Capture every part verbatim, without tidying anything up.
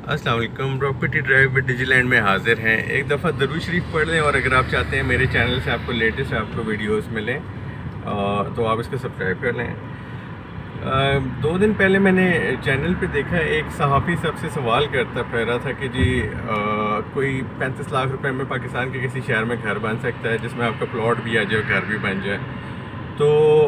अस्सलाम वालेकुम। Property drive with डिजिलैंड में हाजिर हैं। एक दफ़ा दरूद शरीफ पढ़ लें और अगर आप चाहते हैं मेरे चैनल से आपको लेटेस्ट आपको वीडियोस मिलें तो आप इसको सब्सक्राइब कर लें। दो दिन पहले मैंने चैनल पे देखा, एक सहाफ़ी साहब से सवाल करता फिर रहा था कि जी आ, कोई पैंतीस लाख रुपए में पाकिस्तान के किसी शहर में घर बन सकता है जिसमें आपका प्लॉट भी आ जाए और घर भी बन जाए। तो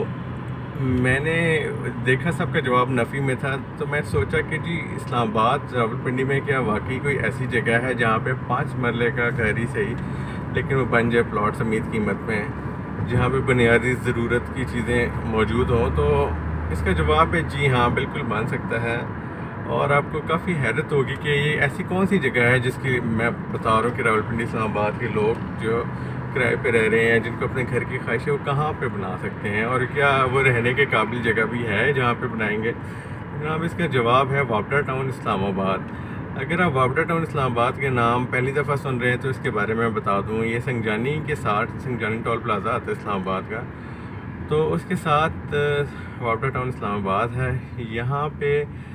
मैंने देखा सबका जवाब नफ़ी में था, तो मैं सोचा कि जी इस्लामाबाद रावलपिंडी में क्या वाकई कोई ऐसी जगह है जहाँ पे पाँच मरले का घर ही सही लेकिन वो बन जाए प्लॉट समीत कीमत में, जहाँ पे बुनियादी ज़रूरत की चीज़ें मौजूद हों। तो इसका जवाब है जी हाँ, बिल्कुल बन सकता है। और आपको काफ़ी हैरत होगी कि ये ऐसी कौन सी जगह है जिसकी मैं बता रहा हूँ कि रावलपिंडी इस्लामाबाद के लोग जो किराए पे रह रहे हैं, जिनको अपने घर की ख्वाहिश है, वो कहाँ पे बना सकते हैं और क्या वो रहने के काबिल जगह भी है जहाँ पे बनाएंगे। जनाब इसका जवाब है वापडा टाउन इस्लामाबाद। अगर आप वापडा टाउन इस्लामाबाद के नाम पहली दफ़ा सुन रहे हैं तो इसके बारे में बता दूँ, ये संजानी के साथ संजानी टोल प्लाज़ा आता है इस्लामाबाद का, तो उसके साथ वापडा टाउन इस्लामाबाद है। यहाँ पे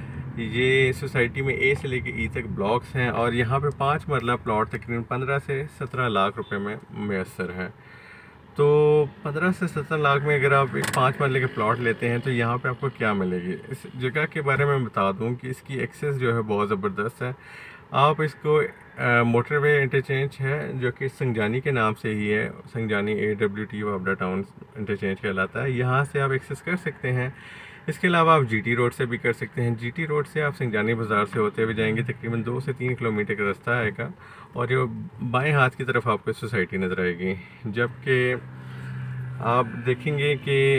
ये सोसाइटी में ए से लेके ई तक ब्लॉक्स हैं और यहाँ पे पाँच मरला प्लॉट तकरीबन पंद्रह से सत्रह लाख रुपए में मैसर है। तो पंद्रह से सत्रह लाख में अगर आप एक पाँच मरले के प्लॉट लेते हैं तो यहाँ पे आपको क्या मिलेगी। इस जगह के बारे में बता दूँ कि इसकी एक्सेस जो है बहुत ज़बरदस्त है। आप इसको मोटरवे इंटरचेंज है जो कि संजानी के नाम से ही है, संजानी ए डब्ल्यू टी वापडा टाउन इंटरचेंज कहलाता है, यहाँ से आप एक्सेस कर सकते हैं। इसके अलावा आप जीटी रोड से भी कर सकते हैं। जीटी रोड से आप संजानी बाज़ार से होते हुए जाएंगे, तकरीबन दो से तीन किलोमीटर का रास्ता आएगा और ये बाएं हाथ की तरफ आपको सोसाइटी नज़र आएगी। जबकि आप देखेंगे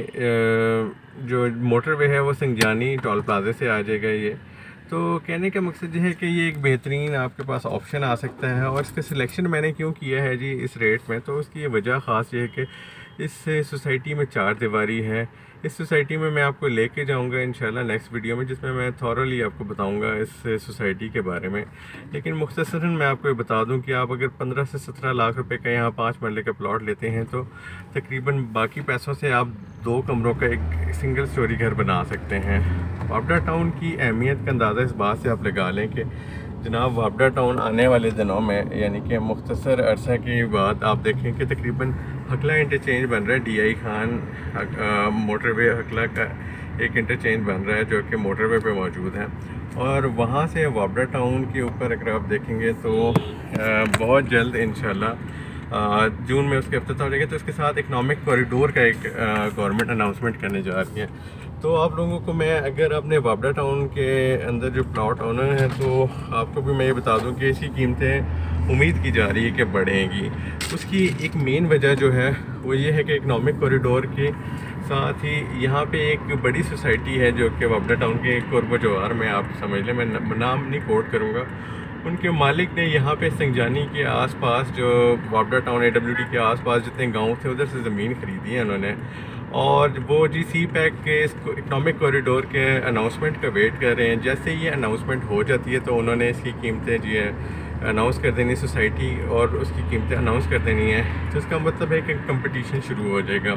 कि जो मोटरवे है वो संजानी टोल प्लाजे से आ जाएगा। ये तो कहने का मकसद ये है कि ये एक बेहतरीन आपके पास ऑप्शन आ सकता है। और इसका सिलेक्शन मैंने क्यों किया है जी इस रेट में, तो उसकी ये वजह ख़ास ये है कि इस सोसाइटी में चार दीवारी है। इस सोसाइटी में मैं आपको लेके जाऊंगा इंशाल्लाह नेक्स्ट वीडियो में, जिसमें मैं थॉरली आपको बताऊंगा इस सोसाइटी के बारे में। लेकिन मुख्तसरन मैं आपको ये बता दूं कि आप अगर पंद्रह से सत्रह लाख रुपए का यहाँ पाँच मरले का प्लॉट लेते हैं तो तकरीबन बाकी पैसों से आप दो कमरों का एक सिंगल स्टोरी घर बना सकते हैं। वापडा टाउन की अहमियत का अंदाज़ा इस बात से आप लगा लें कि जनाब वापडा टाउन आने वाले दिनों में, यानी कि मुख्तसर अरसा के बाद आप देखें कि तकरीबन हकला इंटरचेंज बन रहा है। D I Khan motorway Hakla का एक इंटरचेंज बन रहा है जो कि मोटरवे पे मौजूद है। और वहाँ से वापडा टाउन के ऊपर अगर आप देखेंगे तो आ, बहुत जल्द इंशाल्लाह जून में उसके अफ्ताह हो जाएगा। तो इसके साथ इकनॉमिक कॉरिडोर का एक गवर्नमेंट अनाउंसमेंट करने जा रही है। तो आप लोगों को मैं, अगर आपने वापडा टाउन के अंदर जो प्लॉट ओनर हैं, तो आपको भी मैं ये बता दूं कि इसकी कीमतें उम्मीद की जा रही है कि बढ़ेंगी। उसकी एक मेन वजह जो है वो ये है कि इकनॉमिक कॉरिडोर के साथ ही यहाँ पे एक बड़ी सोसाइटी है जो कि वापडा टाउन के कुर्ब जवार में, आप समझ लें, मैं नाम नहीं कोट करूँगा, उनके मालिक ने यहाँ पे संजानी के आसपास जो वापडा टाउन ए डब्ल्यू टी के आसपास जितने गांव थे उधर से ज़मीन ख़रीदी है उन्होंने। और वो जी सी पैक के इस इकनॉमिक कॉरिडोर के अनाउंसमेंट का वेट कर रहे हैं। जैसे ये अनाउंसमेंट हो जाती है तो उन्होंने इसकी कीमतें जी है अनाउंस कर देनी सोसाइटी और उसकी कीमतें अनाउंस कर देनी है। तो इसका मतलब है कि कंपटीशन शुरू हो जाएगा।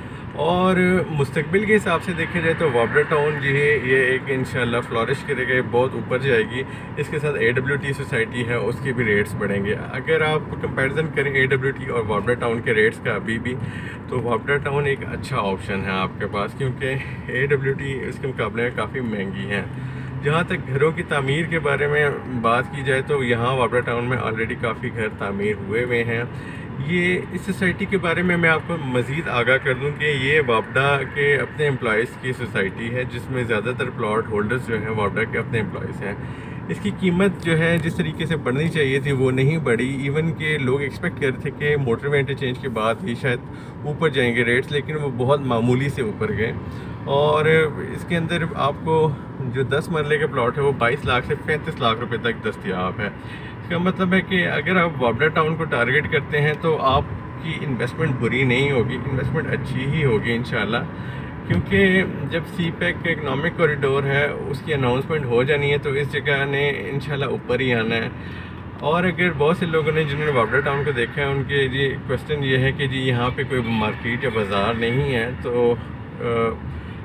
और मुस्तकबिल के हिसाब से देखा जाए तो वापडा टाउन जो है ये एक इंशाल्लाह फ्लॉरिश करेगा, बहुत ऊपर जाएगी। इसके साथ ए डब्ल्यू टी सोसाइटी है, उसके भी रेट्स बढ़ेंगे। अगर आप कंपैरिजन करें ए डब्ल्यू टी और वापडा टाउन के रेट्स का अभी भी, तो वापडा टाउन एक अच्छा ऑप्शन है आपके पास, क्योंकि ए डब्ल्यू टी इसके मुकाबले में काफ़ी महंगी है। जहाँ तक घरों की तामीर के बारे में बात की जाए तो यहाँ वापडा टाउन में ऑलरेडी काफ़ी घर तामीर हुए हुए हैं। ये इस सोसाइटी के बारे में मैं आपको मज़ीद आगाह कर दूं कि ये वापडा के अपने एम्प्लॉयज़ की सोसाइटी है, जिसमें ज़्यादातर प्लॉट होल्डर्स जो हैं वापडा के अपने एम्प्लॉयज़ हैं। इसकी कीमत जो है जिस तरीके से बढ़नी चाहिए थी वो नहीं बढ़ी। इवन के लोग एक्सपेक्ट कर रहे थे कि मोटरवे इंटरचेंज के बाद ही शायद ऊपर जाएंगे रेट्स, लेकिन वो बहुत मामूली से ऊपर गए। और इसके अंदर आपको जो दस मरले का प्लॉट है वो बाईस लाख से पैंतीस लाख रुपए तक दस्तियाब है। इसका मतलब है कि अगर आप वापडा टाउन को टारगेट करते हैं तो आपकी इन्वेस्टमेंट बुरी नहीं होगी, इन्वेस्टमेंट अच्छी ही होगी इंशाल्लाह। क्योंकि जब सी पैक का इकनॉमिक कॉरिडोर है उसकी अनाउंसमेंट हो जानी है तो इस जगह ने इंशाल्लाह ऊपर ही आना है। और अगर बहुत से लोगों ने जिन्होंने वापडा टाउन को देखा है उनके जी क्वेश्चन ये है कि जी यहाँ पे कोई मार्केट या बाज़ार नहीं है, तो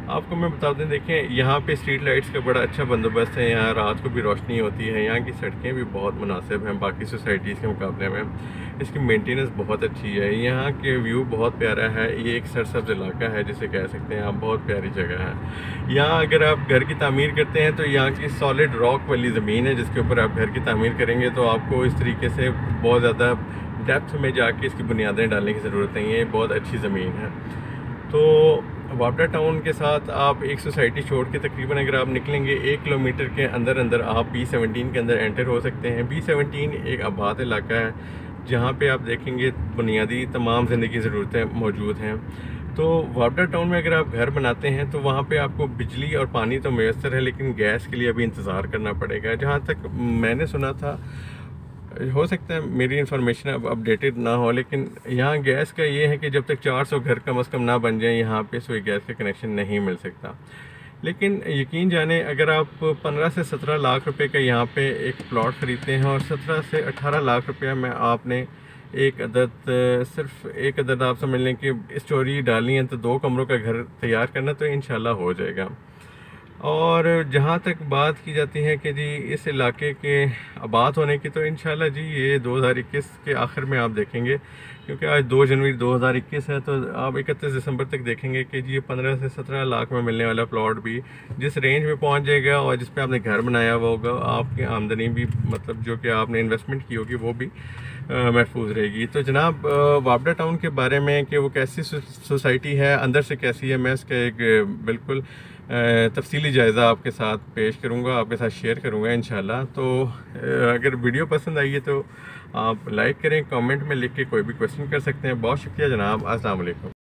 आपको मैं बता दें, देखें यहाँ पे स्ट्रीट लाइट्स का बड़ा अच्छा बंदोबस्त है, यहाँ रात को भी रोशनी होती है, यहाँ की सड़कें भी बहुत मुनासिब हैं बाकी सोसाइटीज़ के मुकाबले में, इसकी मेंटेनेंस बहुत अच्छी है, यहाँ के व्यू बहुत प्यारा है, ये एक सरसब्ज इलाका है जिसे कह सकते हैं आप, बहुत प्यारी जगह है। यहाँ अगर आप घर की तामीर करते हैं तो यहाँ की सॉलिड रॉक वाली ज़मीन है जिसके ऊपर आप घर की तामीर करेंगे तो आपको इस तरीके से बहुत ज़्यादा डेप्थ में जाके इसकी बुनियादें डालने की ज़रूरत नहीं है, बहुत अच्छी ज़मीन है। तो वापडा टाउन के साथ आप एक सोसाइटी छोड़ के तकरीबन अगर आप निकलेंगे एक किलोमीटर के अंदर अंदर आप बी सेवनटीन के अंदर एंटर हो सकते हैं। बी सेवनटीन एक आबाद इलाका है जहाँ पे आप देखेंगे बुनियादी तमाम ज़िंदगी ज़रूरतें मौजूद हैं। तो वापडा टाउन में अगर आप घर बनाते हैं तो वहाँ पे आपको बिजली और पानी तो मैसर है, लेकिन गैस के लिए अभी इंतज़ार करना पड़ेगा। जहाँ तक मैंने सुना था, हो सकता है मेरी इन्फॉर्मेशन अब अपडेटेड ना हो, लेकिन यहाँ गैस का ये है कि जब तक चार सौ घर कम अज़ कम ना बन जाए यहाँ पे सोई गैस का कनेक्शन नहीं मिल सकता। लेकिन यकीन जाने अगर आप पंद्रह से सत्रह लाख रुपए का यहाँ पे एक प्लॉट ख़रीदते हैं और सत्रह से अठारह लाख रुपया में आपने एक अदद सिर्फ एक अदद आप समझ लें कि स्टोरी डालनी है तो दो कमरों का घर तैयार करना तो इंशाल्लाह हो जाएगा। और जहाँ तक बात की जाती है कि जी इस इलाके के आबाद होने की, तो इंशाल्लाह जी ये दो हज़ार इक्कीस के आखिर में आप देखेंगे, क्योंकि आज दो जनवरी दो हज़ार इक्कीस है, तो आप इकतीस दिसंबर तक देखेंगे कि जी ये पंद्रह से सत्रह लाख में मिलने वाला प्लॉट भी जिस रेंज में पहुँच जाएगा और जिस पे आपने घर बनाया हुआ होगा, आपकी आमदनी भी मतलब जो कि आपने इन्वेस्टमेंट की होगी वो भी महफूज रहेगी। तो जनाब वापडा टाउन के बारे में कि वो कैसी सोसाइटी है, अंदर से कैसी है, मैं इसका एक बिल्कुल तफसीली जायज़ा आपके साथ पेश करूँगा, आपके साथ शेयर करूँगा इंशाल्लाह। तो अगर वीडियो पसंद आई है तो आप लाइक करें, कमेंट में लिख के कोई भी क्वेश्चन कर सकते हैं। बहुत शुक्रिया जनाब, अस्सलाम वालेकुम।